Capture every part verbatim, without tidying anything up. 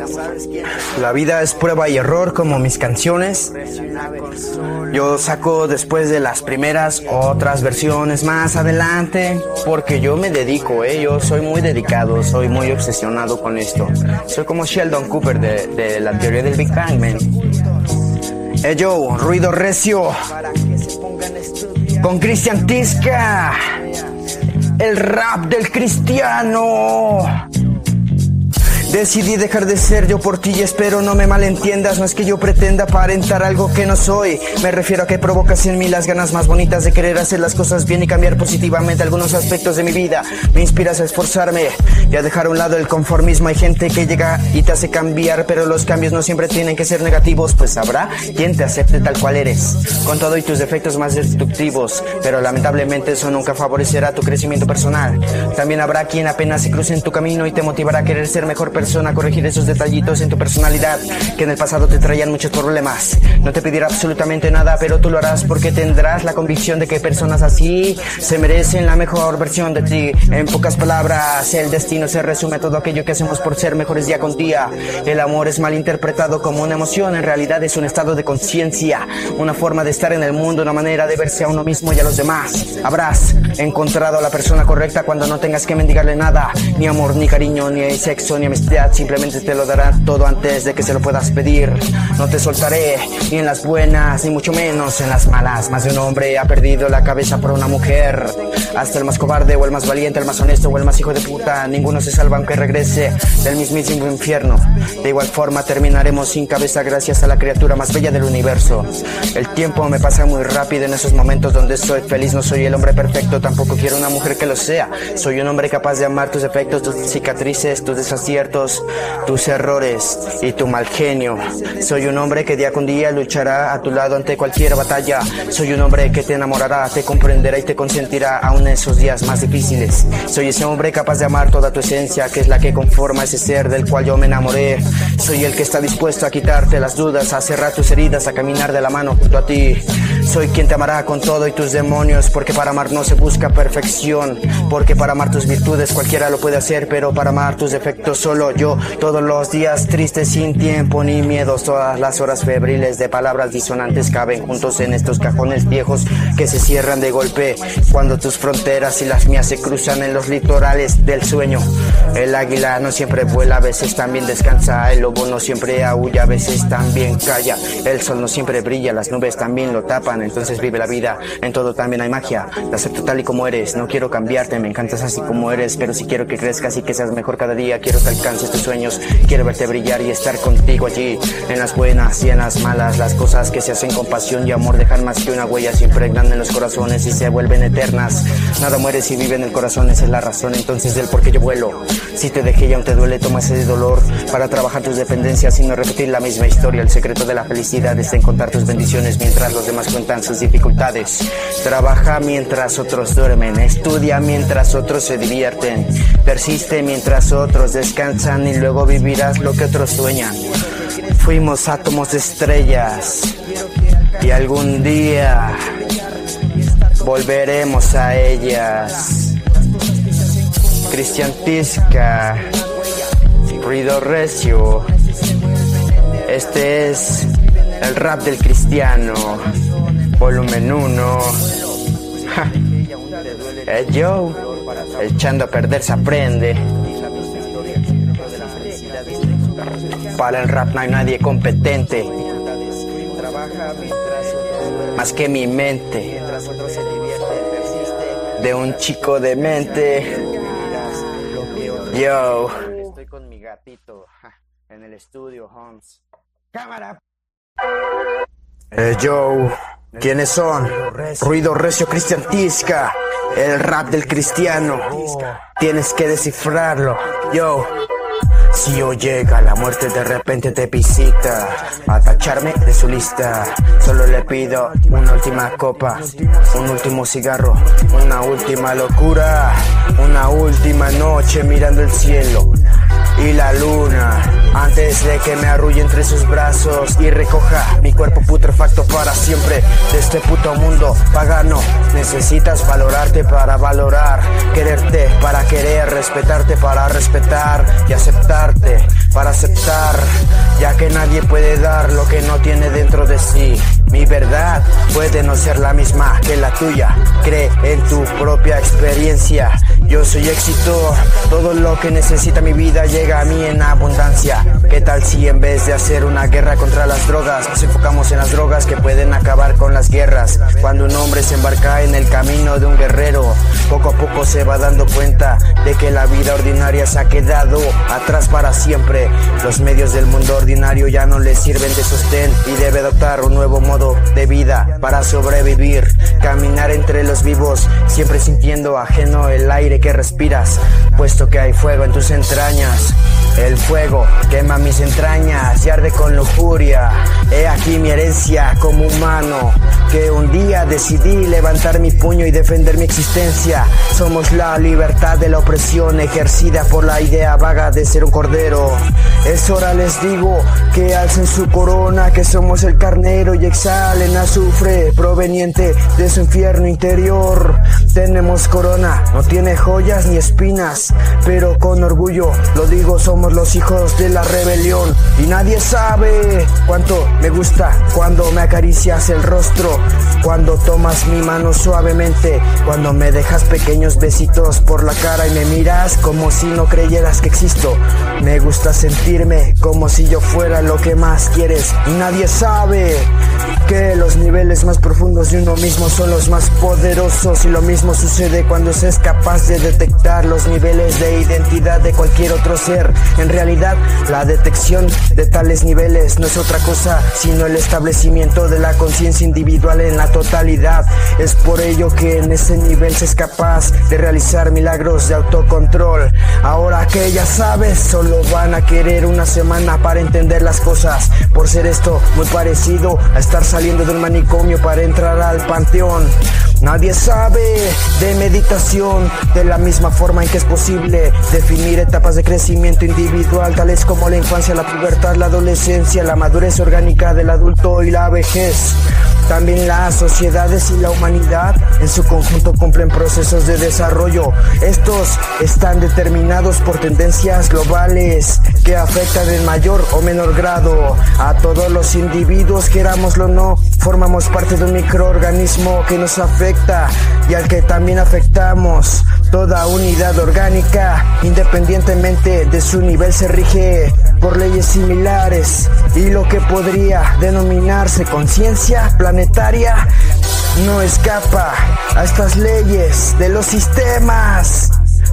La vida es prueba y error como mis canciones. Yo saco después de las primeras otras versiones más adelante, porque yo me dedico, eh, yo soy muy dedicado, soy muy obsesionado con esto. Soy como Sheldon Cooper de, de la teoría del Big Bang, man. Hey yo, ruido recio con Cristian Tisca, el rap del cristiano. Decidí dejar de ser yo por ti y espero no me malentiendas. No es que yo pretenda aparentar algo que no soy. Me refiero a que provocas en mí las ganas más bonitas de querer hacer las cosas bien y cambiar positivamente algunos aspectos de mi vida. Me inspiras a esforzarme y a dejar a un lado el conformismo. Hay gente que llega y te hace cambiar, pero los cambios no siempre tienen que ser negativos. Pues habrá quien te acepte tal cual eres, con todo y tus defectos más destructivos, pero lamentablemente eso nunca favorecerá tu crecimiento personal. También habrá quien apenas se cruce en tu camino y te motivará a querer ser mejor persona, a corregir esos detallitos en tu personalidad que en el pasado te traían muchos problemas. No te pedirá absolutamente nada, pero tú lo harás porque tendrás la convicción de que personas así se merecen la mejor versión de ti. En pocas palabras, el destino se resume a todo aquello que hacemos por ser mejores día con día. El amor es mal interpretado como una emoción, en realidad es un estado de conciencia, una forma de estar en el mundo, una manera de verse a uno mismo y a los demás. Habrás encontrado a la persona correcta cuando no tengas que mendigarle nada, ni amor, ni cariño, ni sexo, ni amistad. Simplemente te lo dará todo antes de que se lo puedas pedir. No te soltaré ni en las buenas, ni mucho menos en las malas. Más de un hombre ha perdido la cabeza por una mujer. Hasta el más cobarde o el más valiente, el más honesto o el más hijo de puta, ninguno se salva aunque regrese del mismísimo infierno. De igual forma terminaremos sin cabeza gracias a la criatura más bella del universo. El tiempo me pasa muy rápido en esos momentos donde soy feliz. No soy el hombre perfecto, tampoco quiero una mujer que lo sea. Soy un hombre capaz de amar tus defectos, tus cicatrices, tus desaciertos, tus errores y tu mal genio. Soy un hombre que día con día luchará a tu lado ante cualquier batalla. Soy un hombre que te enamorará, te comprenderá y te consentirá aún en esos días más difíciles. Soy ese hombre capaz de amar toda tu esencia, que es la que conforma ese ser del cual yo me enamoré. Soy el que está dispuesto a quitarte las dudas, a cerrar tus heridas, a caminar de la mano junto a ti. Soy quien te amará con todo y tus demonios, porque para amar no se busca perfección, porque para amar tus virtudes cualquiera lo puede hacer, pero para amar tus defectos solo yo. Todos los días tristes sin tiempo ni miedos, todas las horas febriles de palabras disonantes caben juntos en estos cajones viejos que se cierran de golpe cuando tus fronteras y las mías se cruzan en los litorales del sueño. El águila no siempre vuela, a veces también descansa. El lobo no siempre aúlla, a veces también calla. El sol no siempre brilla, las nubes también lo tapan. Entonces vive la vida, en todo también hay magia. Te acepto tal y como eres, no quiero cambiarte, me encantas así como eres, pero si quiero que crezcas y que seas mejor cada día. Quiero que alcances tus sueños, quiero verte brillar y estar contigo allí, en las buenas y en las malas. Las cosas que se hacen con pasión y amor dejan más que una huella, se impregnan en los corazones y se vuelven eternas. Nada muere si vive en el corazón, esa es la razón entonces del por qué yo vuelo. Si te dejé y aún te duele, toma ese dolor para trabajar tus dependencias y no repetir la misma historia. El secreto de la felicidad es en contar tus bendiciones mientras los demás cuentan sus dificultades. Trabaja mientras otros duermen, estudia mientras otros se divierten, persiste mientras otros descansan y luego vivirás lo que otros sueñan. Fuimos átomos de estrellas y algún día volveremos a ellas. Cristian Tisca, ruido recio. Este es el rap del cristiano, volumen uno. Eh, yo, echando a perder se aprende. Para el rap no hay nadie competente, más que mi mente, de un chico de mente. Yo, estoy con mi gatito en el estudio, Holmes. Cámara. Eh, yo, ¿quiénes son? Ruido recio, Cristian Tisca, el rap del cristiano. Tienes que descifrarlo. Yo. Si hoy llega la muerte de repente te visita a tacharme de su lista, solo le pido una última copa, un último cigarro, una última locura, una última noche mirando el cielo y la luna, antes de que me arrulle entre sus brazos y recoja mi cuerpo putrefacto para siempre de este puto mundo pagano. Necesitas valorarte para valorar, quererte para querer, respetarte para respetar y aceptarte. para aceptar, ya que nadie puede dar lo que no tiene dentro de sí. Mi verdad puede no ser la misma que la tuya. Cree en tu propia experiencia. Yo soy éxito, todo lo que necesita mi vida llega a mí en abundancia. ¿Qué tal si en vez de hacer una guerra contra las drogas, nos enfocamos en las drogas que pueden acabar con las guerras? Cuando un hombre se embarca en el camino de un guerrero, poco a poco se va dando cuenta de que la vida ordinaria se ha quedado atrás para siempre. Los medios del mundo ordinario ya no le sirven de sostén y debe adoptar un nuevo modo de vida para sobrevivir. Caminar entre los vivos, siempre sintiendo ajeno el aire que respiras, puesto que hay fuego en tus entrañas. El fuego quema mis entrañas y arde con lujuria. He aquí mi herencia como humano, que un día decidí levantar mi puño y defender mi existencia. Somos la libertad de la opresión ejercida por la idea vaga de ser un cordero. Es hora, les digo, que alcen su corona, que somos el carnero, y exhalen azufre proveniente de su infierno interior. Tenemos corona, no tiene joyas ni espinas, pero con orgullo lo digo, somos los hijos de la rebelión. Y nadie sabe cuánto me gusta cuando me acaricias el rostro, cuando tomas mi mano suavemente, cuando me dejas pequeños besitos por la cara y me miras como si no creyeras que existo. Me gusta sentirme como si yo fuera lo que más quieres. Y nadie sabe que los niveles más profundos de uno mismo son los más poderosos, y lo mismo sucede cuando se es capaz de detectar los niveles de identidad de cualquier otro ser. En realidad, la detección de tales niveles no es otra cosa sino el establecimiento de la conciencia individual en la totalidad. Es por ello que en ese nivel se es capaz de realizar milagros de autocontrol. Ahora que ya sabes, solo van a querer una semana para entender las cosas, por ser esto muy parecido a estar saliendo del manicomio para entrar al panteón. Nadie sabe de meditación de la misma forma en que es posible definir etapas de crecimiento individual, tales como la infancia, la pubertad, la adolescencia, la madurez orgánica del adulto y la vejez. También las sociedades y la humanidad en su conjunto cumplen procesos de desarrollo. Estos están determinados por tendencias globales que afectan en mayor o menor grado a todos los individuos, querámoslo o no. Formamos parte de un microorganismo que nos afecta y al que también afectamos. Toda unidad orgánica, independientemente de su nivel, se rige por leyes similares, y lo que podría denominarse conciencia planetaria no escapa a estas leyes de los sistemas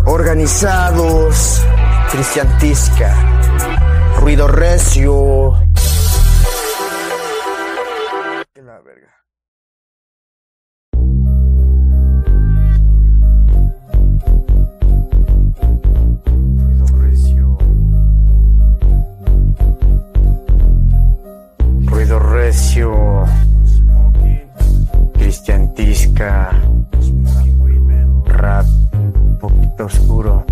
organizados. Cristian Tisca, Ruido Recio. Que la verga. Ruido Recio, Cristian Tisca, rap un poquito oscuro.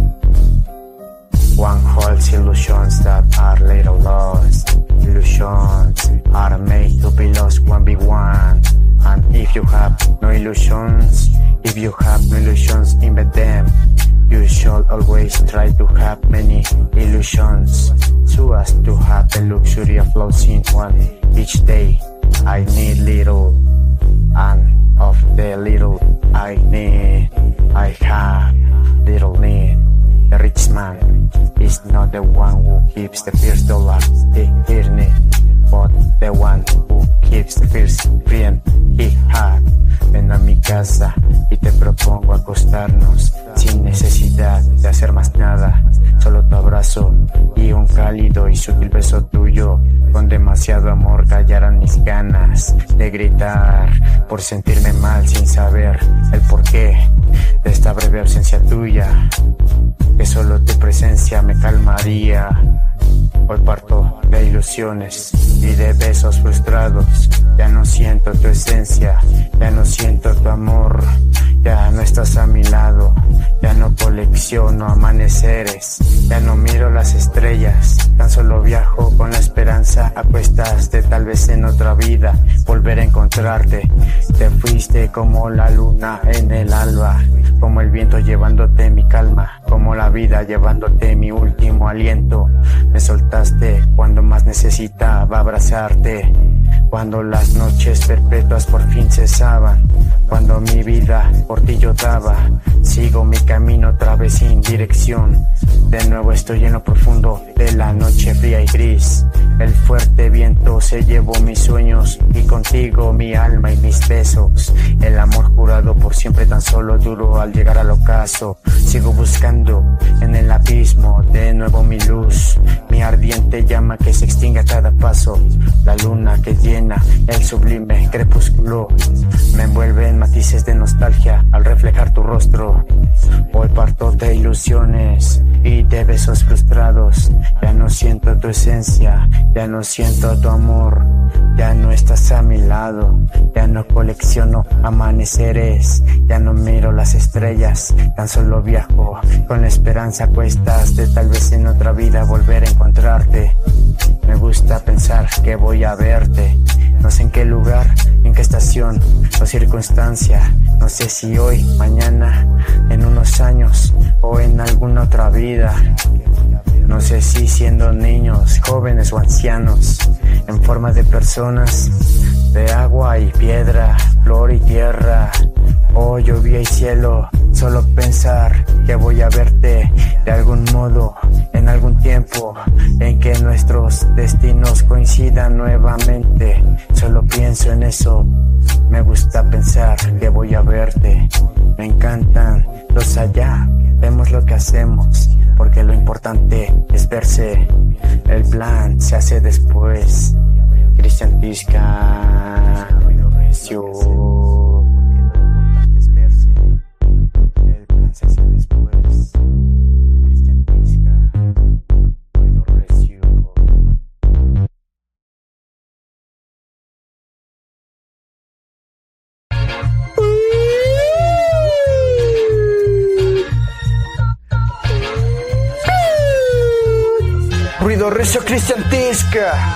One holds illusions that are later lost. Illusions are made to be lost one by one. And if you have no illusions, if you have no illusions, invent them. You should always try to have many illusions, so as to have the luxury of losing one each day. I need little, and of the little I need, I have little need. The rich man is not the one who keeps the first dollar, the earning, but the one who keeps the first friend he had. Ven a mi casa y te propongo acostarnos sin necesidad de hacer más nada. Solo tu abrazo y un cálido y sutil beso tuyo. Con demasiado amor callarán mis ganas de gritar por sentirme mal sin saber el porqué de esta breve ausencia tuya, que solo tu presencia me calmaría. Hoy parto de ilusión ilusiones y de besos frustrados. Ya no siento tu esencia, ya no siento tu amor, ya no estás a mi lado, ya no colecciono amaneceres, ya no miro las estrellas, tan solo viajo con la esperanza a cuestas de tal vez en otra vida volver a encontrarte. Te fuiste como la luna en el alba, como el viento llevándote mi calma, como la vida llevándote mi último aliento. Me soltaste cuando más necesitaba abrazarte, cuando las noches perpetuas por fin cesaban, cuando mi vida por ti yo daba. Sigo mi camino otra vez sin dirección, de nuevo estoy en lo profundo de la noche fría y gris. El fuerte viento se llevó mis sueños y contigo mi alma y mis besos. El amor jurado por siempre tan solo duró al llegar al ocaso. Sigo buscando en el abismo de nuevo mi luz, mi ardiente llama que se extingue a cada paso. La luna que llena el sublime crepúsculo me envuelve en matices de nostalgia al reflejar tu rostro. Hoy parto de ilusiones y de besos frustrados. Ya no siento tu esencia, ya no siento tu amor, ya no estás a mi lado, ya no colecciono amaneceres, ya no miro las estrellas, tan solo viajo con la esperanza a cuestas de tal vez en otra vida volver a encontrarte. Me gusta pensar que voy a verte, no sé en qué lugar, en qué estación o circunstancia, no sé si hoy, mañana, en unos años o en alguna otra vida. No sé si siendo niños, jóvenes o ancianos, en forma de personas, de agua y piedra, flor y tierra, o lluvia y cielo. Solo pensar que voy a verte de algún modo, en algún tiempo, en que nuestros destinos coincidan nuevamente. Solo pienso en eso, me gusta pensar que voy a verte. Me encantan los allá, vemos lo que hacemos, porque lo importante es verse. El plan se hace después. Cristian Tisca, ruido recio. Ruido recio, Cristian Tisca.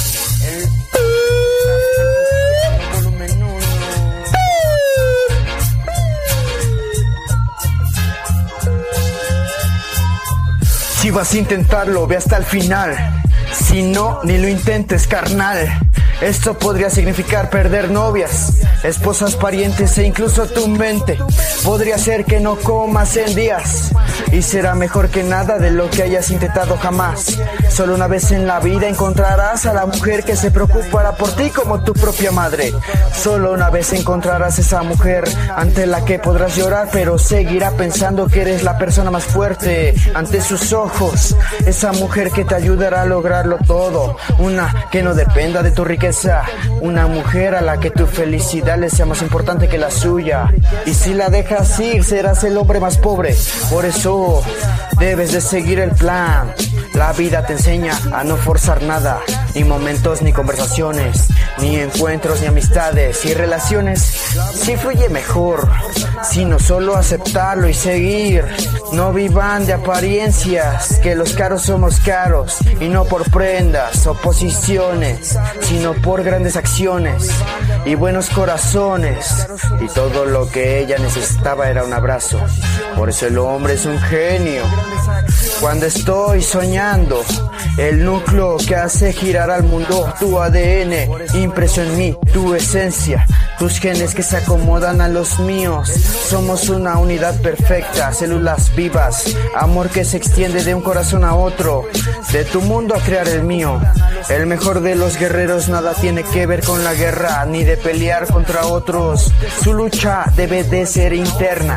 Si vas a intentarlo, ve hasta el final. Si no, ni lo intentes, carnal. Esto podría significar perder novias, esposas, parientes e incluso tu mente. Podría ser que no comas en días, y será mejor que nada de lo que hayas intentado jamás. Solo una vez en la vida encontrarás a la mujer que se preocupará por ti como tu propia madre. Solo una vez encontrarás esa mujer ante la que podrás llorar, pero seguirá pensando que eres la persona más fuerte ante sus ojos. Esa mujer que te ayudará a lograrlo todo, una que no dependa de tu riqueza, una mujer a la que tu felicidad le sea más importante que la suya. Y si la dejas ir, serás el hombre más pobre. Por eso debes de seguir el plan. La vida te enseña a no forzar nada, ni momentos, ni conversaciones, ni encuentros, ni amistades, y relaciones. Sí fluye mejor, sino solo aceptarlo y seguir. No vivan de apariencias, que los caros somos caros, y no por prendas o posiciones, sino por grandes acciones y buenos corazones. Y todo lo que ella necesitaba era un abrazo. Por eso el hombre es un genio. Cuando estoy soñando, el núcleo que hace girar al mundo, tu A D N, impreso en mí, tu esencia, tus genes que se acomodan a los míos. Somos una unidad perfecta, células vivas, amor que se extiende de un corazón a otro, de tu mundo a crear el mío. El mejor de los guerreros nada tiene que ver con la guerra, ni de pelear contra otros. Su lucha debe de ser interna,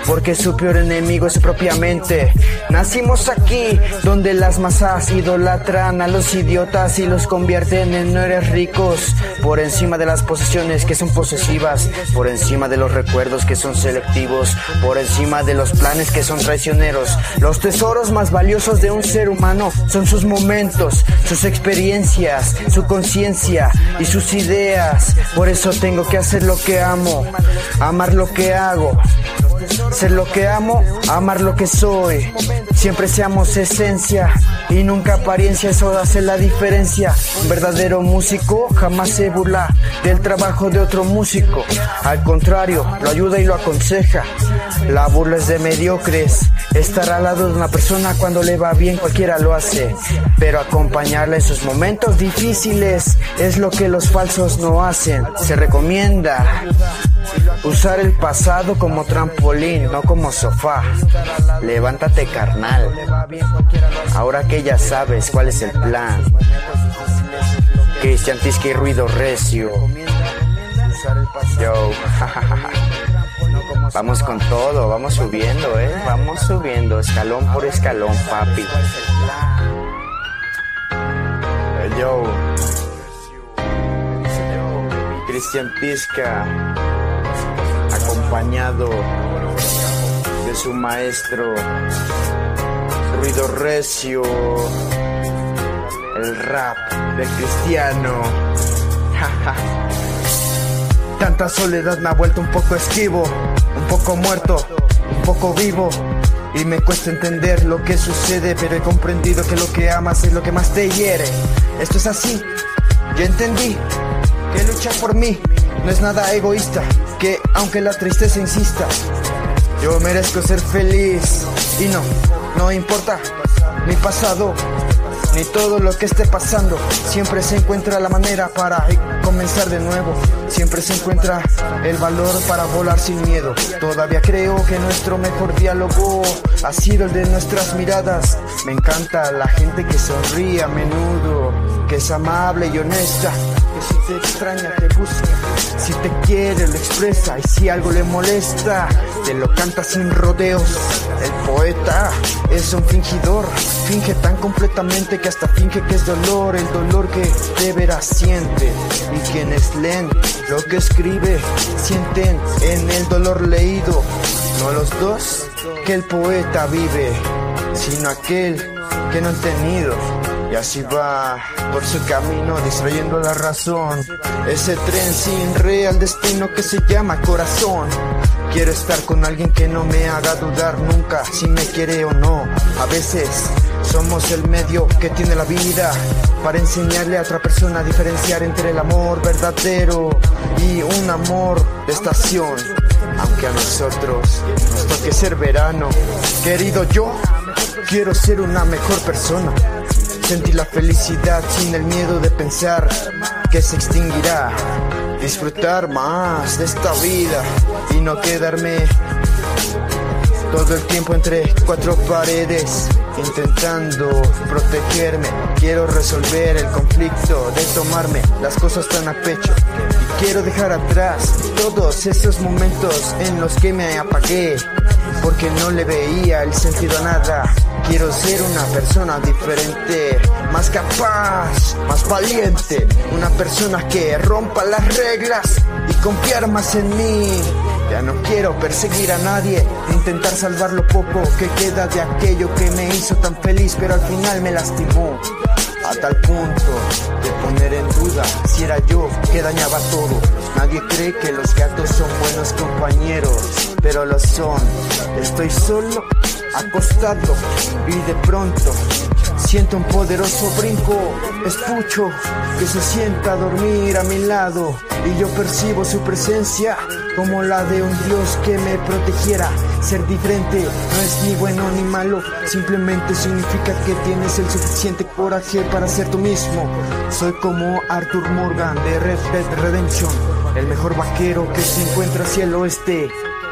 porque su peor enemigo es su propia mente. Nacimos aquí, donde las masas idolatran a los idiotas y los convierten en héroes ricos, por encima de las posesiones que son posesivas, por encima de los recuerdos que son selectivos, por encima de los planes que son traicioneros. Los tesoros más valiosos de un ser humano son sus momentos, sus experiencias, su conciencia y sus ideas. Por eso tengo que hacer lo que amo, amar lo que hago, ser lo que amo, amar lo que soy. Siempre seamos esencia y nunca apariencia, eso hace la diferencia. Un verdadero músico jamás se burla del trabajo de otro músico, al contrario, lo ayuda y lo aconseja. La burla es de mediocres. Estar al lado de una persona cuando le va bien cualquiera lo hace, pero acompañarla en sus momentos difíciles es lo que los falsos no hacen. Se recomienda usar el pasado como trampolín, no como sofá. Levántate, carnal, ahora que ya sabes cuál es el plan. Cristian Tisca y Ruido Recio. Yo, vamos con todo, vamos subiendo, eh, vamos subiendo, escalón por escalón, papi. Yo, Cristian Tisca, acompañado de su maestro Ruido Recio, el rap del cristiano. Tanta soledad me ha vuelto un poco esquivo, un poco muerto, un poco vivo, y me cuesta entender lo que sucede, pero he comprendido que lo que amas es lo que más te hiere. Esto es así, yo entendí que luchar por mí no es nada egoísta, que aunque la tristeza insista, yo merezco ser feliz. Y no, no importa mi pasado, ni todo lo que esté pasando, siempre se encuentra la manera para comenzar de nuevo. Siempre se encuentra el valor para volar sin miedo. Todavía creo que nuestro mejor diálogo ha sido el de nuestras miradas. Me encanta la gente que sonríe a menudo, que es amable y honesta, que si te extraña te busca, si te quiere lo expresa, y si algo le molesta te lo canta sin rodeos. El poeta es un fingidor, finge tan completamente que hasta finge que es dolor, el dolor que de veras siente. Y quienes leen lo que escribe sienten en el dolor leído, no los dos que el poeta vive, sino aquel que no han tenido. Y así va por su camino distrayendo la razón, ese tren sin real destino que se llama corazón. Quiero estar con alguien que no me haga dudar nunca si me quiere o no. A veces somos el medio que tiene la vida para enseñarle a otra persona a diferenciar entre el amor verdadero y un amor de estación. Aunque a nosotros nos toque ser verano, querido, yo quiero ser una mejor persona. Sentir la felicidad sin el miedo de pensar que se extinguirá. Disfrutar más de esta vida y no quedarme todo el tiempo entre cuatro paredes intentando protegerme. Quiero resolver el conflicto de tomarme las cosas tan a pecho, y quiero dejar atrás todos esos momentos en los que me apagué porque no le veía el sentido a nada. Quiero ser una persona diferente, más capaz, más valiente, una persona que rompa las reglas y confiar más en mí. Ya no quiero perseguir a nadie, intentar salvar lo poco que queda de aquello que me hizo tan feliz, pero al final me lastimó, a tal punto de poner en duda si era yo que dañaba todo. Nadie cree que los gatos son buenos compañeros, pero lo son. Estoy solo, acostado, y de pronto siento un poderoso brinco. Escucho que se sienta a dormir a mi lado, y yo percibo su presencia como la de un Dios que me protegiera. Ser diferente no es ni bueno ni malo, simplemente significa que tienes el suficiente coraje para ser tú mismo. Soy como Arthur Morgan de Red Dead Redemption, el mejor vaquero que se encuentra hacia el oeste.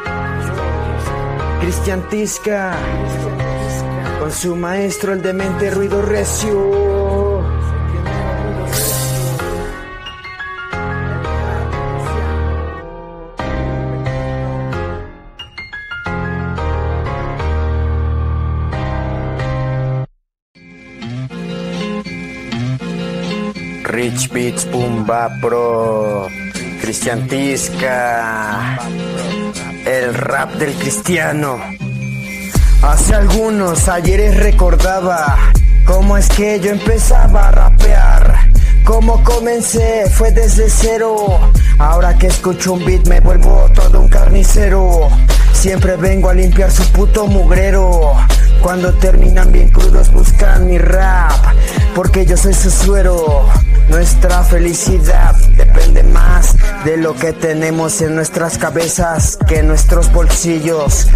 Cristian Tisca, con su maestro el demente Ruido Recio. Rich Beats, Boom Bap Pro, Cristian Tisca, el rap del cristiano. Hace algunos ayeres recordaba cómo es que yo empezaba a rapear. Cómo comencé fue desde cero. Ahora que escucho un beat me vuelvo todo un carnicero. Siempre vengo a limpiar su puto mugrero. Cuando terminan bien crudos buscan mi rap, porque yo soy su suero. Nuestra felicidad depende más de lo que tenemos en nuestras cabezas que en nuestros bolsillos.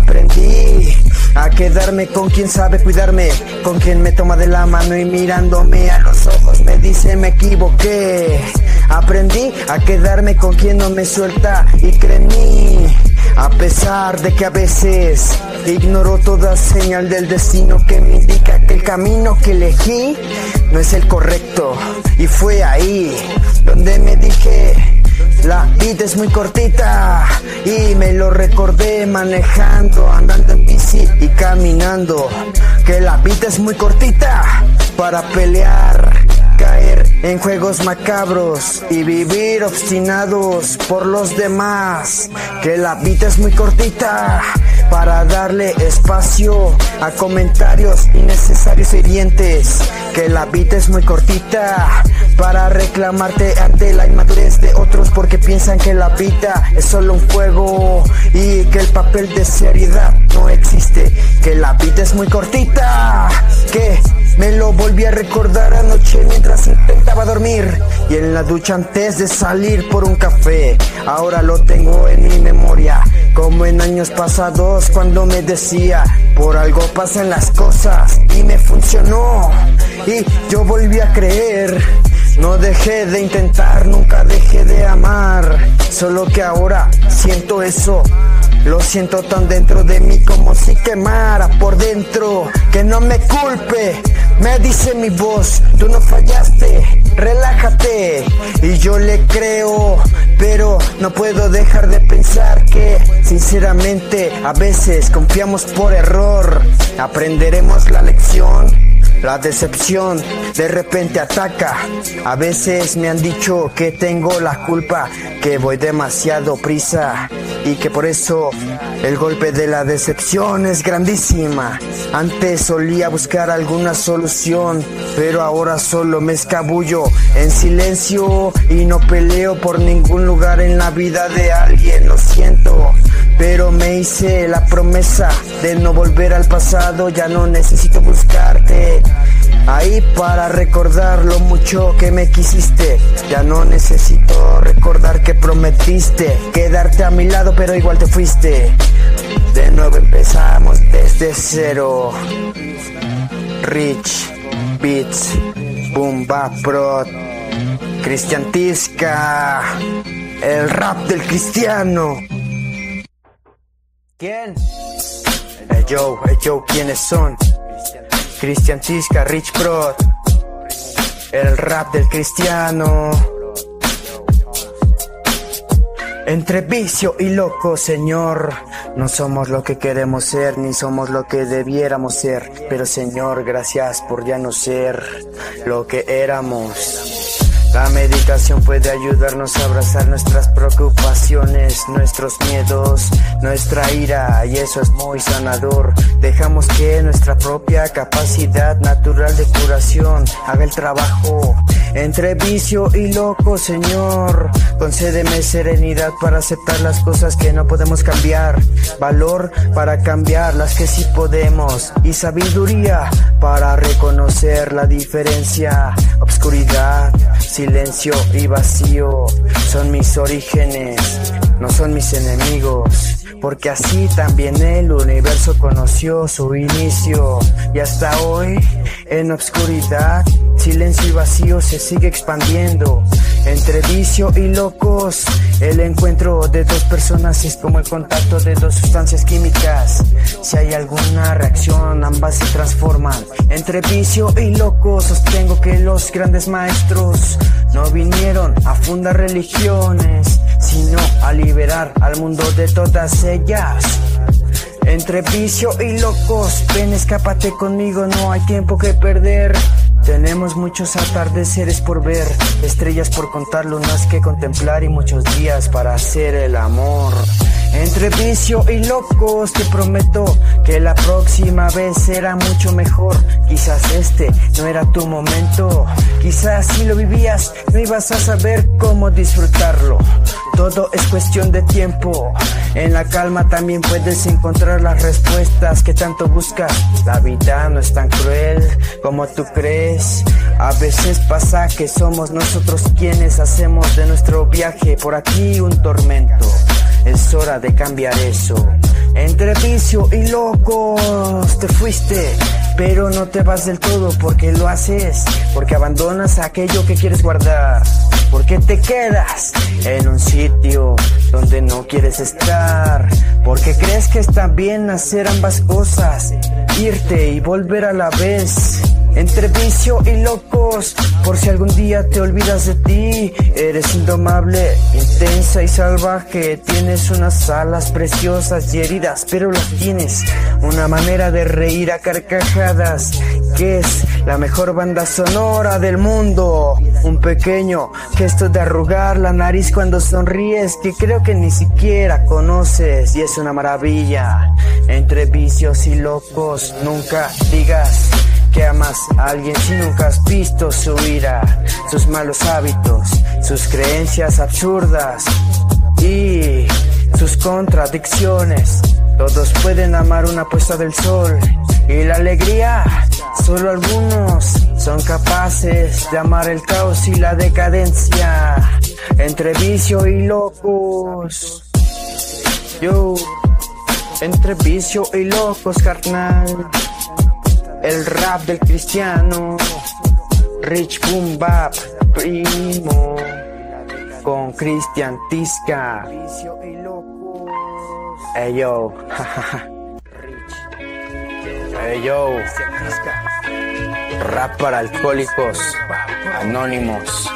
Aprendí a quedarme con quien sabe cuidarme, con quien me toma de la mano y mirándome a los ojos me dice me equivoqué. Aprendí a quedarme con quien no me suelta y cree en mí, a pesar de que a veces ignoro toda señal del destino que me indica que el camino que elegí no es el correcto. Y fue ahí donde me dije, la vida es muy cortita, y me lo recordé manejando, andando en bici y caminando, que la vida es muy cortita para pelear, caer en juegos macabros y vivir obstinados por los demás, que la vida es muy cortita para darle espacio a comentarios innecesarios e hirientes, que la vida es muy cortita para reclamarte ante la inmadurez de otros porque piensan que la vida es solo un juego y que el papel de seriedad no existe, que la vida es muy cortita, que me lo volví a recordar anoche mientras intentaba dormir y en la ducha antes de salir por un café. Ahora lo tengo en mi memoria, como en años pasados cuando me decía, por algo pasan las cosas, y me funcionó y yo volví a creer. No dejé de intentar, nunca dejé de amar, solo que ahora siento eso. Lo siento tan dentro de mí como si quemara por dentro. Que no me culpe, me dice mi voz, tú no fallaste, relájate. Y yo le creo, pero no puedo dejar de pensar que sinceramente a veces confiamos por error. Aprenderemos la lección. La decepción de repente ataca. A veces me han dicho que tengo la culpa, que voy demasiado prisa y que por eso el golpe de la decepción es grandísima. Antes solía buscar alguna solución, pero ahora solo me escabullo en silencio y no peleo por ningún lugar en la vida de alguien. Lo siento, pero me hice la promesa de no volver al pasado. Ya no necesito buscarte ahí para recordar lo mucho que me quisiste. Ya no necesito recordar que prometiste quedarte a mi lado, pero igual te fuiste. De nuevo empezamos desde cero. Rich Beats, Boom Bap Pro, Cristian Tisca, el rap del cristiano. ¿Quién? Hey yo, hey yo, ¿quiénes son? Cristian Tisca, Rich Pro, el rap del cristiano. Entre vicio y loco, Señor, no somos lo que queremos ser, ni somos lo que debiéramos ser. Pero Señor, gracias por ya no ser lo que éramos. La meditación puede ayudarnos a abrazar nuestras preocupaciones, nuestros miedos, nuestra ira, y eso es muy sanador. Dejamos que nuestra propia capacidad natural de curación haga el trabajo. Entre vicio y loco, Señor, concédeme serenidad para aceptar las cosas que no podemos cambiar, valor para cambiar las que sí podemos, y sabiduría para reconocer la diferencia. Obscuridad, silencio y vacío son mis orígenes, no son mis enemigos, porque así también el universo conoció su inicio. Y hasta hoy, en obscuridad, silencio y vacío se sigue expandiendo. Entre vicio y locos, el encuentro de dos personas es como el contacto de dos sustancias químicas. Si hay alguna reacción, ambas se transforman. Entre vicio y locos, sostengo que los grandes maestros no vinieron a fundar religiones, sino a liberar al mundo de todas ellas. Entre vicio y locos, ven, escápate conmigo, no hay tiempo que perder. Tenemos muchos atardeceres por ver, estrellas por contar, lunas que contemplar y muchos días para hacer el amor. Entre vicio y locos te prometo que la próxima vez será mucho mejor. Quizás este no era tu momento, quizás si lo vivías no ibas a saber cómo disfrutarlo. Todo es cuestión de tiempo, en la calma también puedes encontrar las respuestas que tanto buscas. La vida no es tan cruel como tú crees, a veces pasa que somos nosotros quienes hacemos de nuestro viaje por aquí un tormento. Es hora de cambiar eso. Entre vicio y locos te fuiste, pero no te vas del todo. Porque lo haces, porque abandonas aquello que quieres guardar, porque te quedas en un sitio donde no quieres estar, porque crees que está bien hacer ambas cosas, irte y volver a la vez. Entre vicio y locos, por si algún día te olvidas de ti. Eres indomable, intensa y salvaje. Tienes unas alas preciosas y heridas, pero las tienes. Una manera de reír a carcajadas, que es la mejor banda sonora del mundo. Un pequeño gesto de arrugar la nariz cuando sonríes, que creo que ni siquiera conoces, y es una maravilla. Entre vicios y locos, nunca digas que amas a alguien si nunca has visto su ira, sus malos hábitos, sus creencias absurdas y sus contradicciones. Todos pueden amar una puesta del sol y la alegría, solo algunos son capaces de amar el caos y la decadencia. Entre vicio y locos, yo, entre vicio y locos, carnal. El rap del cristiano, Rich Boom Bap, primo, con Cristian Tisca. Ey yo, ey yo, rap para alcohólicos anónimos.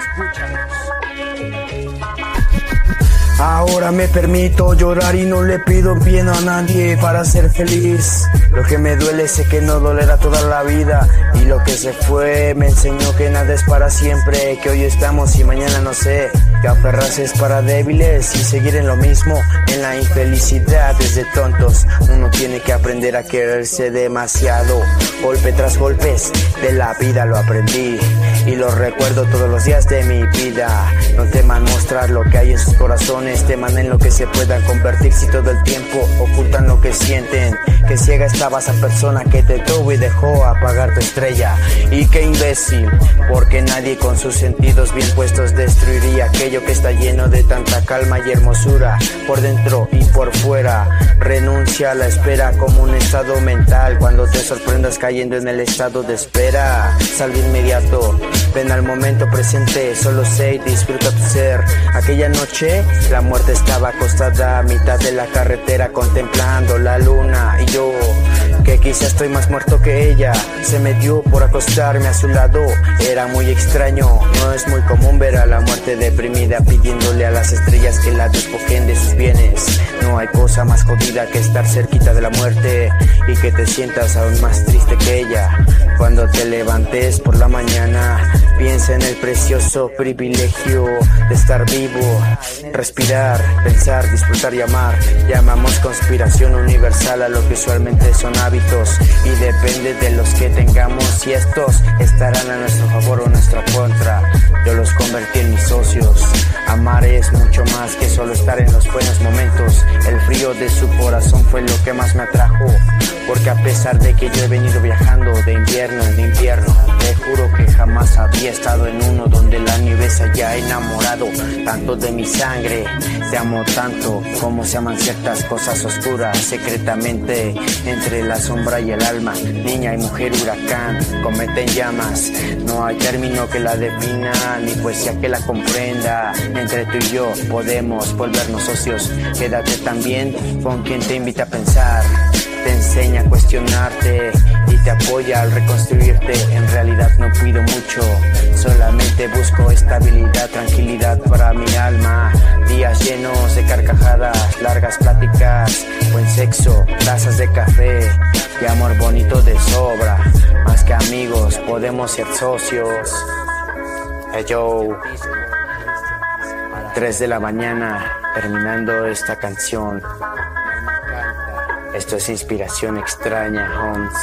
Ahora me permito llorar y no le pido bien a nadie para ser feliz. Lo que me duele sé que no dolerá toda la vida, y lo que se fue me enseñó que nada es para siempre, que hoy estamos y mañana no sé, que aferrarse es para débiles y seguir en lo mismo, en la infelicidad desde tontos. Uno tiene que aprender a quererse demasiado, golpe tras golpes de la vida lo aprendí y lo recuerdo todos los días de mi vida. No teman mostrar lo que hay en sus corazones, teman en lo que se puedan convertir si todo el tiempo ocultan lo que sienten. Que ciega estaba esa persona que te tuvo y dejó apagar tu estrella. Y qué imbécil, porque nadie con sus sentidos bien puestos destruiría aquello que está lleno de tanta calma y hermosura, por dentro y por fuera. Renuncia a la espera como un estado mental. Cuando te sorprendas cayendo en el estado de espera, sal de inmediato, ven al momento presente, solo sé y disfruta tu ser. Aquella noche la muerte estaba acostada a mitad de la carretera contemplando la luna, y yo, que quizás estoy más muerto que ella, se me dio por acostarme a su lado. Era muy extraño, no es muy común ver a la muerte deprimida pidiéndole a las estrellas que la despojen de sus bienes. No hay cosa más jodida que estar cerquita de la muerte y que te sientas aún más triste que ella. Cuando te levantes por la mañana, piensa en el precioso privilegio de estar vivo, respirar, pensar, disfrutar y amar. Llamamos conspiración universal a lo que usualmente son hábitos, y depende de los que tengamos, y estos estarán a nuestro favor o nuestra contra. Yo los convertí en mis socios. Amar es mucho más que solo estar en los buenos momentos. El frío de su corazón fue lo que más me atrajo, porque a pesar de que yo he venido viajando de invierno en invierno, te juro que jamás había estado en uno donde la nieve se haya enamorado tanto de mi sangre. Te amo tanto como se aman ciertas cosas oscuras secretamente entre la sombra y el alma. Niña y mujer huracán, cometa en llamas, no hay término que la defina ni poesía que la comprenda. Entre tú y yo podemos volvernos socios. Quédate también con quien te invita a pensar, te enseña a cuestionarte y te apoya al reconstruirte. En realidad no pido mucho, solamente busco estabilidad, tranquilidad para mi alma. Días llenos de carcajadas, largas pláticas, buen sexo, tazas de café y amor bonito de sobra. Más que amigos, podemos ser socios. Hey yo, tres de la mañana, terminando esta canción. Esto es inspiración extraña, Holmes.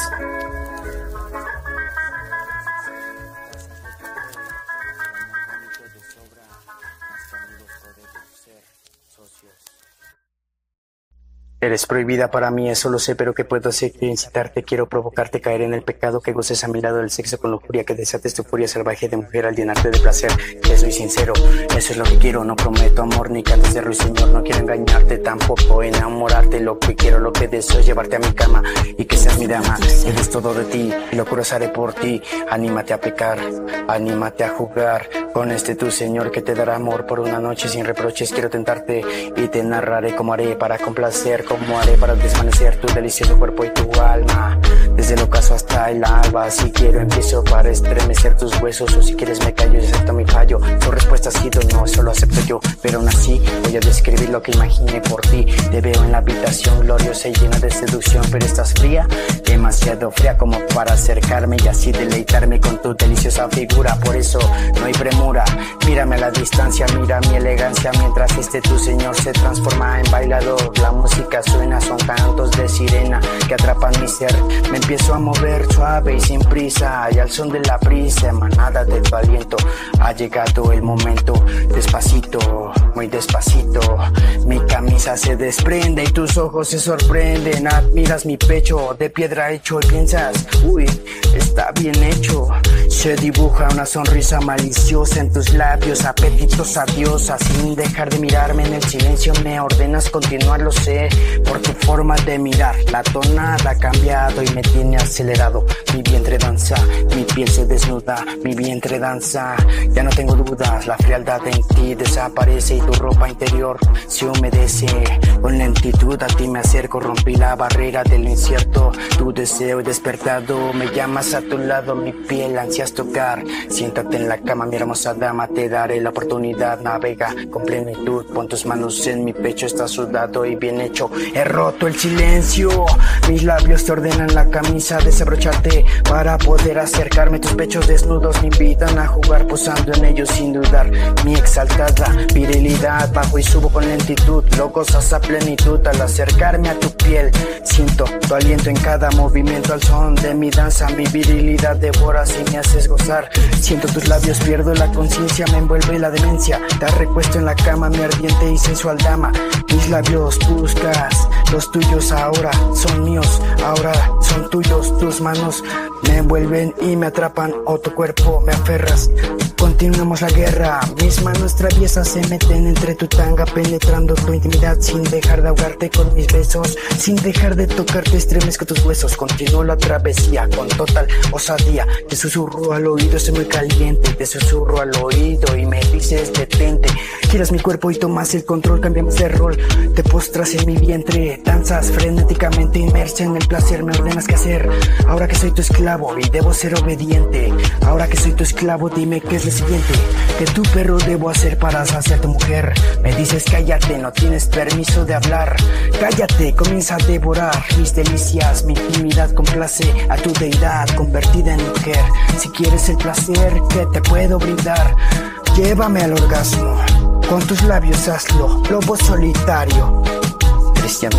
Eres prohibida para mí, eso lo sé, pero ¿qué puedo hacer? Quiero incitarte, quiero provocarte, caer en el pecado, que goces a mi lado del sexo con lujuria, que desates tu furia salvaje de mujer al llenarte de placer. Que soy sincero, eso es lo que quiero, no prometo amor ni cantos de ruiseñor, no quiero engañarte, tampoco enamorarte. Lo que quiero, lo que deseo es llevarte a mi cama y que seas mi dama. Eres todo de ti y locuras haré por ti. Anímate a pecar, anímate a jugar con este tu señor que te dará amor por una noche sin reproches. Quiero tentarte y te narraré cómo haré para complacer, cómo haré para desvanecer tu delicioso cuerpo y tu alma. Desde el ocaso hasta el alba, si quiero empiezo para estremecer tus huesos, o si quieres me callo y acepto mi fallo. Tu respuesta ha sido no, eso lo acepto yo, pero aún así voy a describir lo que imaginé por ti. Te veo en la habitación gloriosa y llena de seducción, pero estás fría, demasiado fría como para acercarme y así deleitarme con tu deliciosa figura. Por eso no hay premura, mírame a la distancia, mira mi elegancia, mientras este tu señor se transforma en bailador. La música suena, son cantos de sirena que atrapan mi ser. Me empiezo a mover suave y sin prisa, y al son de la brisa emanada de tu aliento ha llegado el momento. Despacito, muy despacito, mi camisa se desprende y tus ojos se sorprenden. Admiras mi pecho de piedra hecho y piensas, uy, está bien hecho. Se dibuja una sonrisa maliciosa en tus labios, apetitosa diosa. Sin dejar de mirarme en el silencio me ordenas continuar, lo sé, por tu forma de mirar. La tonada ha cambiado y me tiene acelerado. Mi vientre danza, mi piel se desnuda, mi vientre danza. Ya no tengo dudas, la frialdad en ti desaparece y tu ropa interior se humedece. Con lentitud a ti me acerco, rompí la barrera del incierto. Tu deseo despertado, me llamas a tu lado, mi piel ansias tocar. Siéntate en la cama, mi hermosa dama, te daré la oportunidad. Navega con plenitud, pon tus manos en mi pecho, está sudado y bien hecho. He roto el silencio, mis labios te ordenan la camisa, desabrocharte para poder acercarme. Tus pechos desnudos me invitan a jugar, posando en ellos sin dudar. Mi exaltada virilidad, bajo y subo con lentitud, lo gozas a plenitud al acercarme a tu piel. Siento tu aliento en cada movimiento, al son de mi danza, mi virilidad devoras y me haces gozar. Siento tus labios, pierdo la conciencia, me envuelve la demencia. Te recuesto en la cama, mi ardiente y sensual dama. Mis labios buscas, los tuyos ahora son míos, ahora son tuyos. Tus manos me envuelven y me atrapan, o tu cuerpo me aferras. Continuamos la guerra, mis manos traviesas se meten entre tu tanga, penetrando tu intimidad sin dejar de ahogarte con mis besos, sin dejar de tocarte estremezco tus huesos. Continúo la travesía con total osadía, te susurro al oído, estoy muy caliente, te susurro al oído y me dices detente. Giras mi cuerpo y tomas el control, cambiamos de rol, te postras en mi vientre, danzas frenéticamente inmersa en el placer, me ordenas qué hacer. Ahora que soy tu esclavo y debo ser obediente, ahora que soy tu esclavo dime qué es lo siguiente que tu perro debo hacer para saciar tu mujer. Me dices cállate, no tienes permiso de hablar. Cállate, comienza a devorar mis delicias, mi intimidad complace a tu deidad convertida en mujer. Si quieres el placer que te puedo brindar, llévame al orgasmo, con tus labios hazlo, lobo solitario. Cristian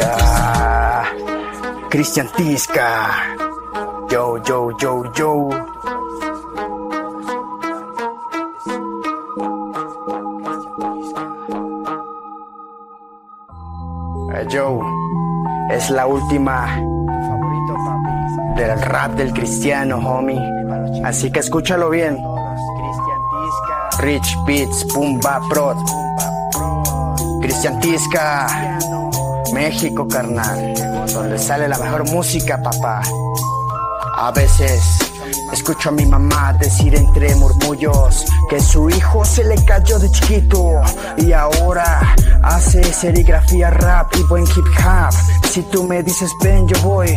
Tisca, Cristian Tisca, yo, yo, yo, yo. Joe, es la última del rap del cristiano, homie. Así que escúchalo bien. Rich Beats, Boom Bap Prod. Cristian Tisca, México, carnal. Donde sale la mejor música, papá. A veces escucho a mi mamá decir entre murmullos que su hijo se le cayó de chiquito y ahora hace serigrafía, rap y buen hip hop. Si tú me dices ven yo voy,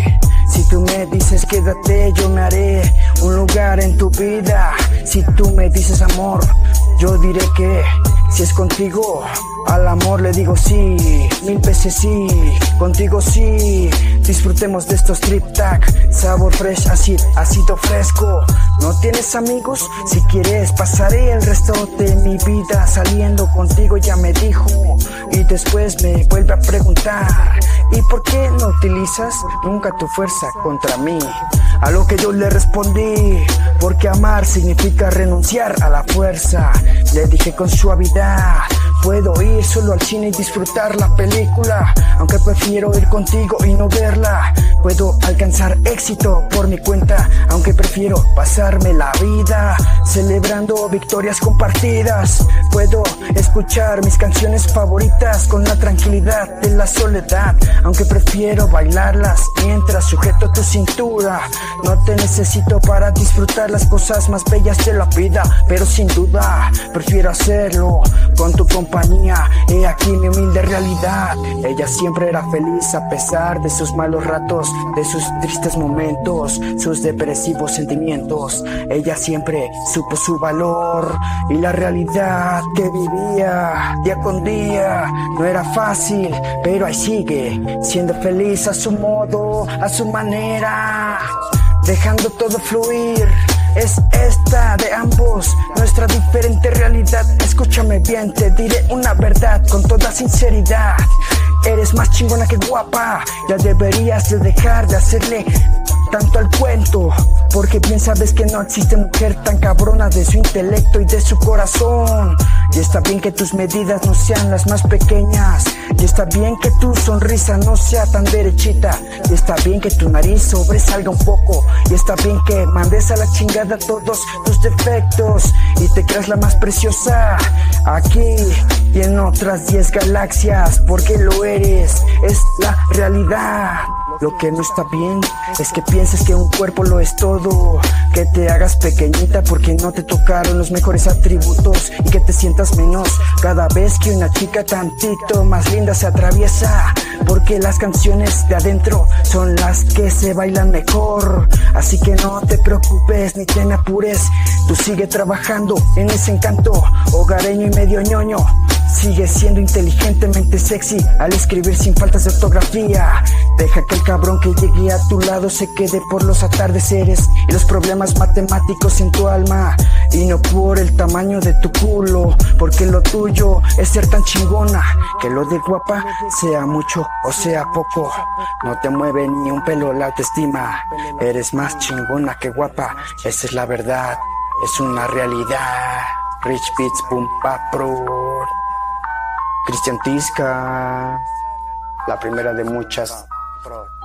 Si tú me dices quédate, yo me haré un lugar en tu vida. Si tú me dices amor, yo diré que si es contigo, al amor le digo sí, mil veces sí, contigo sí. Disfrutemos de estos trip tag, sabor fresh, así, ácido fresco. ¿No tienes amigos? Si quieres pasaré el resto de mi vida saliendo contigo, ya me dijo. Y después me vuelve a preguntar, ¿y por qué no utilizas nunca tu fuerza contra mí? A lo que yo le respondí, porque amar significa renunciar a la fuerza. Le dije con suavidad, puedo ir solo al cine y disfrutar la película, aunque prefiero ir contigo y no verla. Puedo alcanzar éxito por mi cuenta, aunque prefiero pasarme la vida celebrando victorias compartidas. Puedo escuchar mis canciones favoritas con la tranquilidad de la soledad, aunque prefiero bailarlas mientras sujeto tu cintura. No te necesito para disfrutar las cosas más bellas de la vida, pero sin duda prefiero hacerlo con tu compañía. He aquí mi humilde realidad. Ella siempre era feliz a pesar de sus malos ratos, de sus tristes momentos, sus depresivos sentimientos. Ella siempre supo su valor y la realidad que vivía día con día. No era fácil, pero ahí sigue, siendo feliz a su modo, a su manera, dejando todo fluir. Es esta de ambos, nuestra diferente realidad. Escúchame bien, te diré una verdad con toda sinceridad. Eres más chingona que guapa, ya deberías de dejar de hacerle tanto al cuento, porque bien sabes que no existe mujer tan cabrona de su intelecto y de su corazón. Y está bien que tus medidas no sean las más pequeñas, y está bien que tu sonrisa no sea tan derechita, y está bien que tu nariz sobresalga un poco, y está bien que mandes a la chingada todos tus defectos y te creas la más preciosa aquí y en otras diez galaxias, porque lo eres, es la realidad. Lo que no está bien es que pienses que un cuerpo lo es todo, que te hagas pequeñita porque no te tocaron los mejores atributos y que te sientas menos cada vez que una chica tantito más linda se atraviesa, porque las canciones de adentro son las que se bailan mejor. Así que no te preocupes ni te me apures, tú sigue trabajando en ese encanto hogareño y medio ñoño. Sigue siendo inteligentemente sexy al escribir sin faltas de ortografía. Deja que el cabrón que llegue a tu lado se quede por los atardeceres y los problemas matemáticos en tu alma, y no por el tamaño de tu culo, porque lo tuyo es ser tan chingona que lo de guapa, sea mucho o sea poco, no te mueve ni un pelo la autoestima. Eres más chingona que guapa, esa es la verdad, es una realidad. Rich Beats, Boom Bap Pro. Cristian Tisca, la primera de muchas.